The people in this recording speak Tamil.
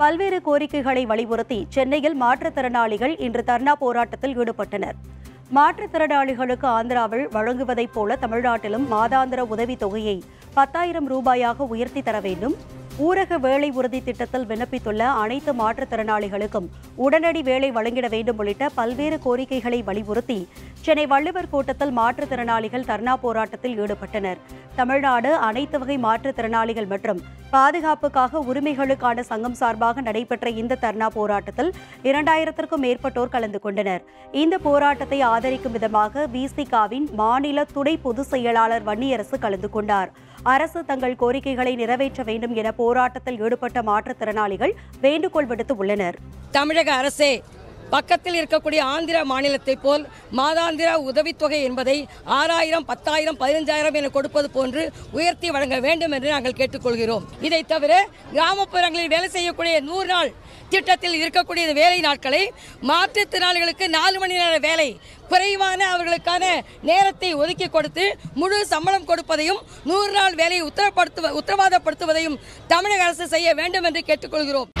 பல்வேறு கோரிக்கைகளை வலியுறுத்தி சென்னையில் மாற்றுத்திறனாளிகள் இன்று தர்ணா போராட்டத்தில் ஈடுபட்டனர். மாற்றுத்திறனாளிகளுக்கு ஆந்திராவில் வழங்குவதைப் போல தமிழ்நாட்டிலும் மாதாந்திர உதவித் தொகையை 10,000 ரூபாயாக உயர்த்தி தர வேண்டும். ஊரக வேலை உறுதி திட்டத்தில் விண்ணப்பித்துள்ள அனைத்து மாற்றுத்திறனாளிகளுக்கும் உடனடி வேலை வழங்கிட வேண்டும் உள்ளிட்ட பல்வேறு கோரிக்கைகளை வலியுறுத்தி சென்னை வள்ளுவர் கோட்டத்தில் மாற்றுத்திறனாளிகள் தர்ணா போராட்டத்தில் ஈடுபட்டனர். தமிழ்நாடு அனைத்து வகை மாற்றுத்திறனாளிகள் மற்றும் பாதுகாப்புக்காக உரிமைகளுக்கான சங்கம் சார்பாக நடைபெற்ற இந்த தர்ணா போராட்டத்தில் 2000க்கும் மேற்பட்டோர் கலந்து கொண்டனர். இந்த போராட்டத்தை ஆதரிக்கும் விதமாக விசிகாவின் மாநில துணை பொதுச் செயலாளர் வன்னியரசு கலந்து கொண்டார். அரசு தங்கள் கோரிக்கைகளை நிறைவேற்ற வேண்டும் என போராட்டத்தில் ஈடுபட்ட மாற்றுத்திறனாளிகள் வேண்டுகோள் விடுத்து உள்ளனர். தமிழக அரசே பக்கத்தில் இருக்கக்கூடிய ஆந்திர மாநிலத்தை போல் மாதாந்திர உதவித்தொகை என்பதை 6,000, 10,000, 15,000 என கொடுப்பது போன்று உயர்த்தி வழங்க வேண்டும் என்று நாங்கள் கேட்டுக்கொள்கிறோம். இதை தவிர கிராமப்புறங்களில் வேலை செய்யக்கூடிய 100 நாள் திட்டத்தில் இருக்கக்கூடிய வேலை நாட்களை மாற்றுத்திறனாளிகளுக்கு 4 மணி நேர வேலை குறைவான அவர்களுக்கான நேரத்தை ஒதுக்கி கொடுத்து முழு சம்பளம் கொடுப்பதையும் 100 நாள் வேலையை உத்தரவாதப்படுத்துவதையும் தமிழக அரசு செய்ய வேண்டும் என்று கேட்டுக்கொள்கிறோம்.